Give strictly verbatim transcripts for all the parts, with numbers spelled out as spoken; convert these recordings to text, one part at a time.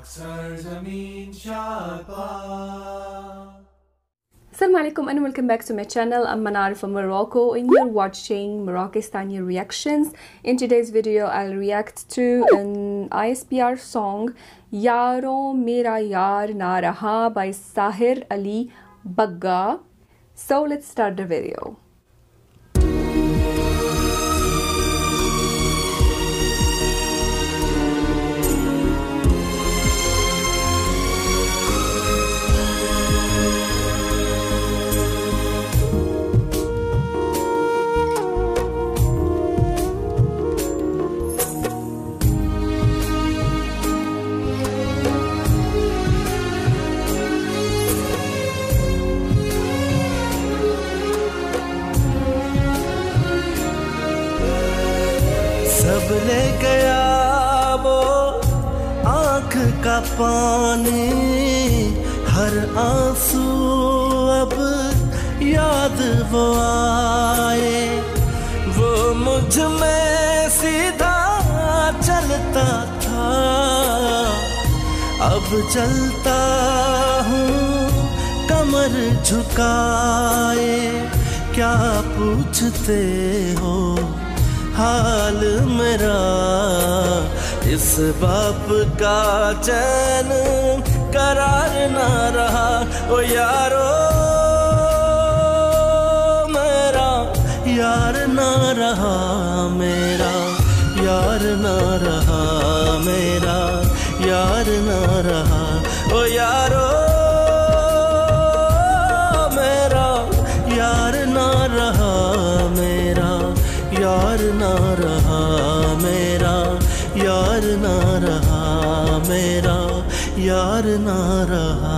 Assalamu alaikum and welcome back to my channel. I'm Manar from Morocco and you're watching Moroccistani reactions. In today's video I'll react to an I S P R song Yaro Mera Yaar Na Raha by Sahir Ali Bagga. So let's start the video. सब ले गया वो आँख का पानी, हर आंसू अब याद वो आए। वो मुझ में सीधा चलता था, अब चलता हूँ कमर झुकाए। क्या पूछते हो हाल मेरा, इस बाप का चैन करार ना रहा। ओ यारो मेरा यार ना रहा, मेरा यार ना रहा, मेरा यार ना रहा। ओ यारो मेरा यार ना रहा, मेरा यार ना रहा, मेरा यार ना रहा, मेरा यार ना रहा।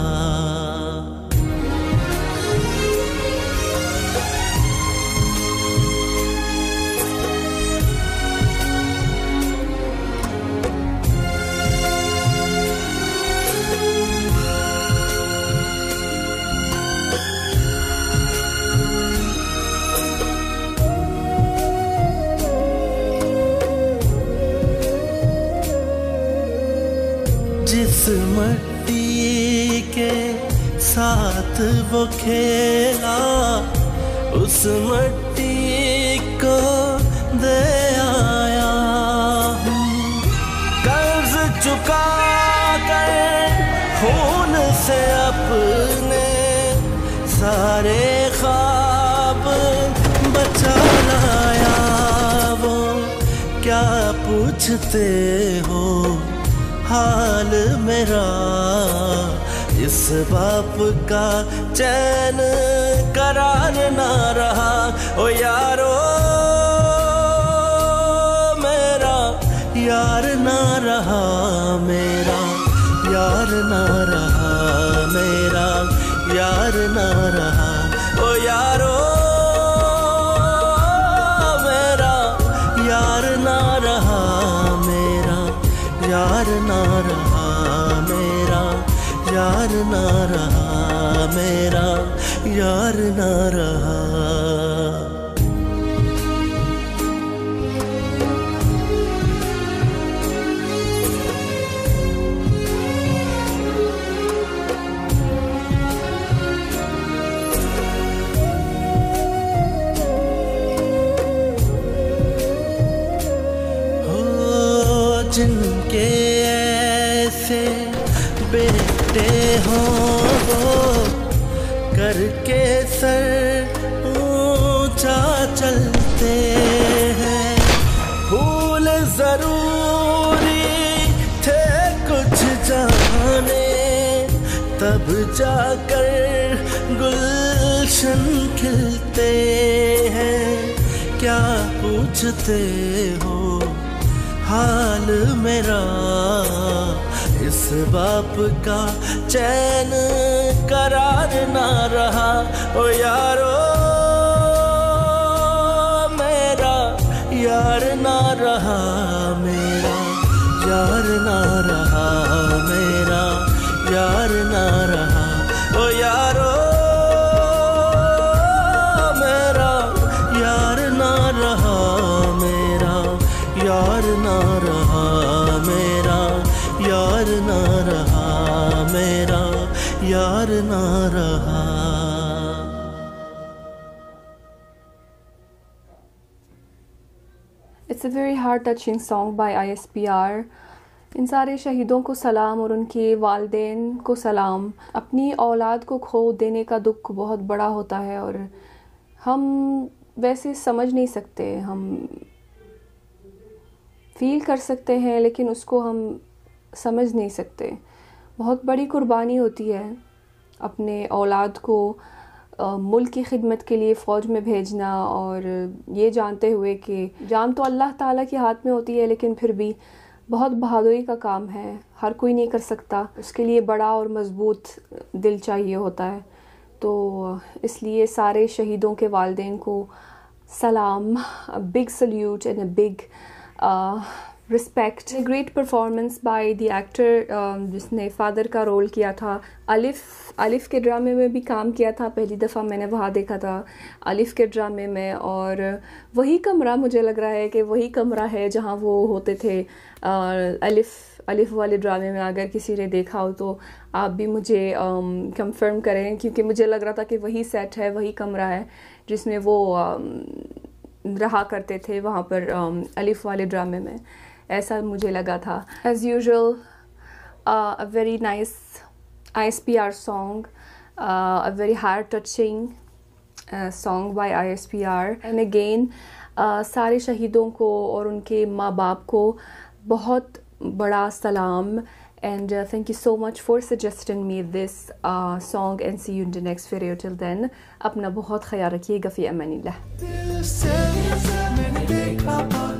जिस मिट्टी के साथ वो खेला, उस मिट्टी को दे आया हूँ। कर्ज चुका कर खून से अपने सारे ख्वाब बचा लाया। वो क्या पूछते हो हाल मेरा, इस बाप का चैन करार ना रहा। ओ यारो मेरा यार ना रहा, मेरा यार ना रहा, मेरा यार ना रहा। ओ यारो मेरा यार ना रहा, मेरा यार ना रहा, मेरा यार ना रहा, मेरा यार ना रहा। जिनके ऐसे बेटे हो करके सर ऊंचा चलते हैं। फूल जरूरी थे कुछ जाने, तब जाकर गुलशन खिलते हैं। क्या पूछते हो हाल मेरा, इस बाप का चैन करार ना रहा। ओ यारो मेरा यार ना रहा, मेरा यार ना रहा, मेरा यार ना रहा। ओ यारो मेरा यार ना रहा, मेरा यार ना रहा, मेरा यार ना रहा मेरा, यार ना रहा। It's a very heart touching song by I S P R. इन सारे शहीदों को सलाम और उनके वालिदैन को सलाम। अपनी औलाद को खो देने का दुख बहुत बड़ा होता है और हम वैसे समझ नहीं सकते, हम फील कर सकते हैं लेकिन उसको हम समझ नहीं सकते। बहुत बड़ी कुर्बानी होती है अपने औलाद को आ, मुल्क की खिदमत के लिए फ़ौज में भेजना, और ये जानते हुए कि जान तो अल्लाह ताला के हाथ में होती है लेकिन फिर भी बहुत बहादुरी का काम है, हर कोई नहीं कर सकता, उसके लिए बड़ा और मज़बूत दिल चाहिए होता है। तो इसलिए सारे शहीदों के वालिदैन को सलाम, a big salute and a big uh, respect. A great performance by the actor uh, जिसने फादर का रोल किया था। अलिफ अलिफ के ड्रामे में भी काम किया था, पहली दफ़ा मैंने वहाँ देखा था अलिफ के ड्रामे में, और वही कमरा मुझे लग रहा है कि वही कमरा है जहाँ वो होते थे अलिफ अलिफ वाले ड्रामे में। अगर किसी ने देखा हो तो आप भी मुझे कंफर्म करें, क्योंकि मुझे लग रहा था कि वही सेट है, वही कमरा है जिसमें वो um, रहा करते थे वहाँ पर um, अलिफ वाले ड्रामे में, ऐसा मुझे लगा था। As usual a very nice I S P R song, uh, a very heart touching uh, song by I S P R. And again uh, सारे शहीदों को और उनके माँ बाप को बहुत बड़ा सलाम, and uh, thank you so much for suggesting me this uh, song, and see you in the next video. Till then अपना बहुत ख्याल रखिएगा, फ़ी अमानिल्लाह।